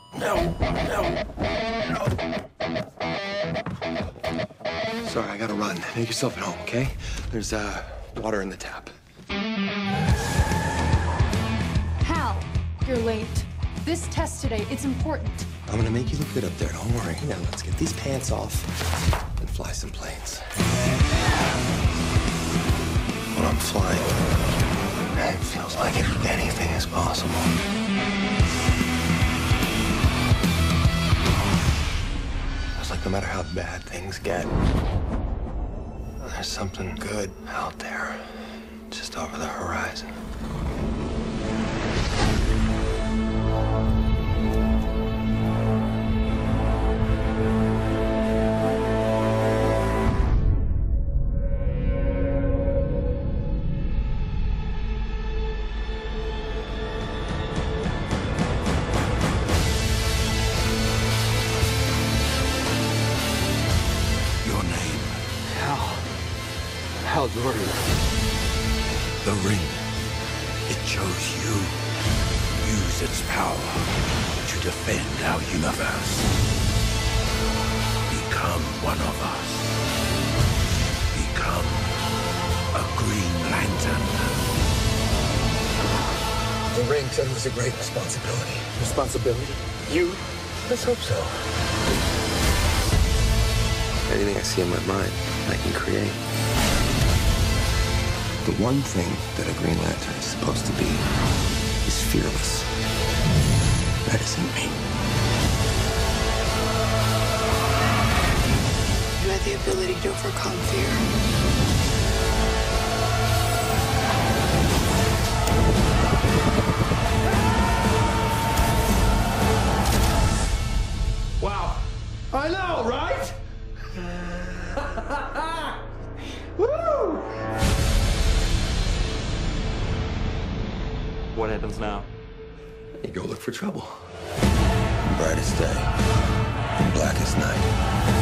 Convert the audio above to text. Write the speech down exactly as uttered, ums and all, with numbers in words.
No, no, no. Sorry, I gotta run. Make yourself at home, okay? There's, uh, water in the tap. Hal, you're late. This test today, it's important. I'm gonna make you look good up there, don't worry. Now, let's get these pants off and fly some planes. When I'm flying, it feels like anything is possible. It's like no matter how bad things get, there's something good out there, just over the horizon. Hal Jordan. The ring. It chose you. Use its power to defend our universe. Become one of us. Become a Green Lantern. The ring said it was a great responsibility. Responsibility? You? Let's hope so. Anything I see in my mind, I can create. The one thing that a Green Lantern is supposed to be is fearless. That isn't me. You had the ability to overcome fear. Wow. I know, right? Woo! What happens now? You go look for trouble. Brightest day, blackest night.